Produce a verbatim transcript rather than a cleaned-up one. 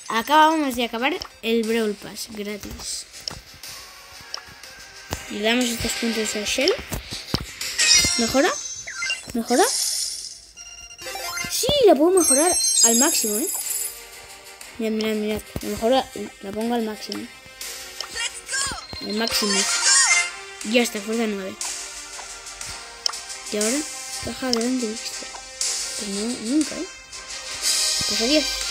acabamos de acabar el Brawl Pass gratis. Le damos estos puntos a Shell. ¿Mejora? ¿Mejora? Sí, la puedo mejorar al máximo, ¿eh? Mirad, mirad, mirad. La mejora, la pongo al máximo. Al máximo. Ya está, fuerza nueve. Y ahora, caja grande extra. Pero no, nunca, ¿eh? Pues a diez.